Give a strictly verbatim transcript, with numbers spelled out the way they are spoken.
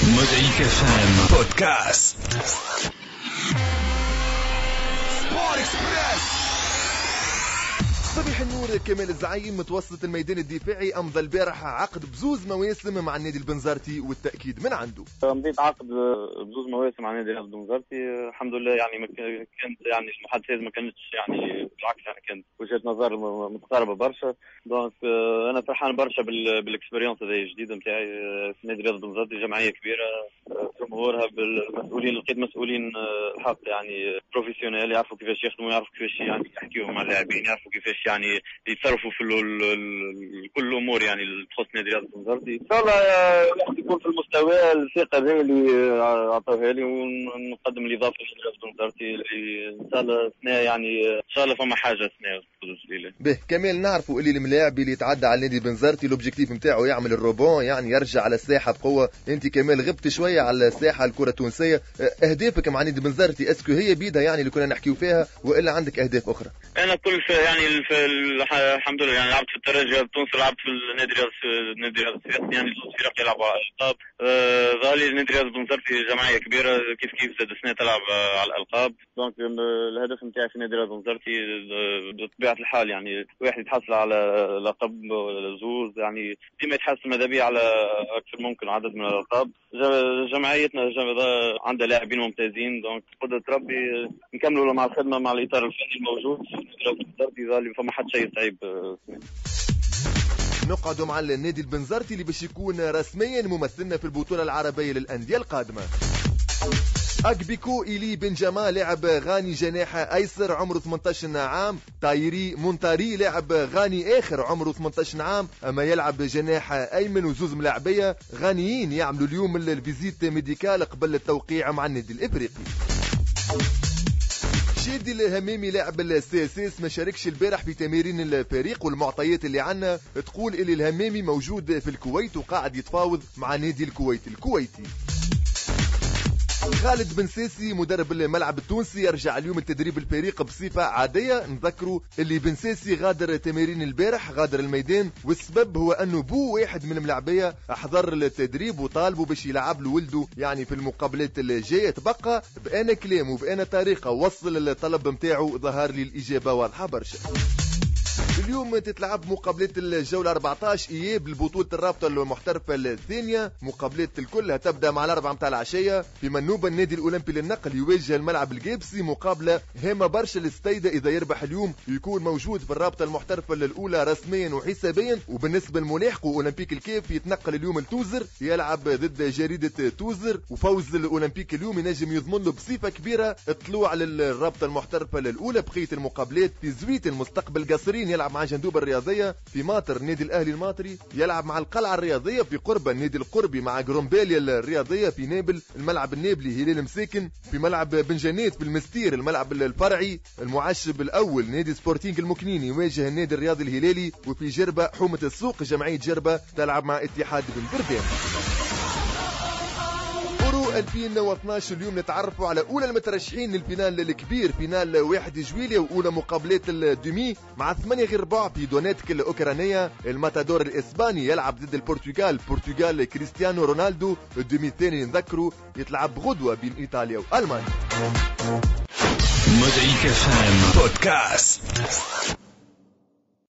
Mosaïque إف إم بودكاست. صبيح النور. كمال الزعيم متوسط الميدان الدفاعي أمضى البارحة عقد بزوز مواسم مع النادي البنزرتي والتأكيد من عنده. مضيت عقد بزوز مواسم مع النادي البنزرتي الحمد لله. يعني ما كانت يعني المحادثات ما كانتش يعني بالعكس، يعني كانت وجهة نظر متقاربة برشا. دونك أنا فرحان برشا بالاكسبيريونس هذه الجديدة نتاعي في نادي البنزرتي. جمعية كبيرة جمهورها بالمسؤولين، لقيت مسؤولين الحق يعني بروفيسيونيل يعرفوا كيفاش يخدموا، يعرفوا كيفاش يعني يحكيوا مع اللاعبين، يعرفوا كيفاش يعني يتصرفوا في كل الامور يعني اللي تخص نادي البنزرتي. ان شاء الله الواحد يكون في المستوى الثقه هذه اللي عطوها لي، ونقدم الاضافه لنادي البنزرتي ان شاء الله السنه. يعني ان شاء الله فما حاجه السنه به. كمال نعرفوا اللي الملاعب اللي يتعدى على النادي البنزرتي الاوبجيكتيف نتاعو يعمل الروبون، يعني يرجع على الساحه بقوه. انت كمال غبت شويه على الساحه الكره التونسيه، اهدافك مع النادي البنزرتي اسكو هي بيدها يعني اللي كنا نحكيو فيها، والا عندك اهداف اخرى؟ انا كل في يعني في الحمد لله يعني لعبت في الترجي التونسي، لعبت في النادي النادي السياسي، يعني زوج فرق يلعبوا على الالقاب. ظهري النادي البنزرتي جمعيه كبيره كيف كيف زاد سنه تلعب على الالقاب. دونك الهدف نتاعي في النادي البنزرتي بطبيعه الحال يعني واحد يتحصل على لقب زوز، يعني ديما يتحسن ماذا بيا على اكثر ممكن عدد من الالقاب. جمعيتنا عندها لاعبين ممتازين، دونك قدرة ربي نكملوا مع الخدمه مع الاطار الفني الموجود في فما حد شيء صعيب. نقعدوا مع النادي البنزرتي اللي باش يكون رسميا ممثلنا في البطوله العربيه للانديه القادمه. أكبيكو إيلي بن جمال لاعب غاني جناح أيسر عمره ثمانية عشر عام. تايري مونتاري لاعب غاني آخر عمره ثمانية عشر عام، أما يلعب جناح أيمن. وزوز ملاعبية غانيين يعملوا اليوم الفيزيت ميديكال قبل التوقيع مع النادي الإفريقي. شادي الهمامي لاعب السي اس اس ما شاركش البارح في تمارين الفريق، والمعطيات اللي عنا تقول اللي الهمامي موجود في الكويت وقاعد يتفاوض مع نادي الكويت الكويتي. خالد بن ساسي مدرب الملعب التونسي يرجع اليوم التدريب الفريق بصفة عادية. نذكروا اللي بن ساسي غادر تمارين البارح، غادر الميدان، والسبب هو انه بو واحد من الملاعبية احضر التدريب وطالبوا باش يلعب له ولده يعني في المقابلات الجاية. تبقى بأنا كلام وبأنا طريقة وصل الطلب متاعه، ظهر لي الإجابة واضحة برشا. اليوم تتلعب مقابلات الجولة أربعة عشر إياب لبطولة الرابطة المحترفة الثانية. مقابلات الكل تبدأ مع الأربعة متاع العشية في منوبة. النادي الأولمبي للنقل يواجه الملعب الجيبسي، مقابلة هامة برشا للستيدة. إذا يربح اليوم يكون موجود في الرابطة المحترفة الأولى رسميا وحسابيا. وبالنسبة للملاحق أولمبيك الكيف يتنقل اليوم لتوزر، يلعب ضد جريدة توزر. وفوز الأولمبيك اليوم ينجم يضمن له بصفة كبيرة الطلوع للرابطة المحترفة الأولى. بقية المقابلات في زويت المستقبل قصرين يلعب مع جندوبة الرياضية. في ماطر النادي الأهلي الماطري يلعب مع القلعة الرياضية. في قربة النادي القربي مع جرومباليا الرياضية. في نابل الملعب النابلي هلال مساكن. في ملعب بنجانات في المستير الملعب الفرعي المعشب الأول نادي سبورتينغ المكنيني يواجه النادي الرياضي الهلالي. وفي جربة حومة السوق جمعية جربة تلعب مع اتحاد بن بردان. ألفين واثناش اليوم نتعرفوا على أولى المترشحين للفينال الكبير، فينال واحد جويلية وأولى مقابلات الدومي مع ثمانية غير ربع في دونيتسك الأوكرانية. الماتادور الإسباني يلعب ضد البرتغال، البرتغال كريستيانو رونالدو. الدومي الثاني نذكروا يتلعب غدوة بين إيطاليا وألمانيا. Mosaïque إف إم بودكاست.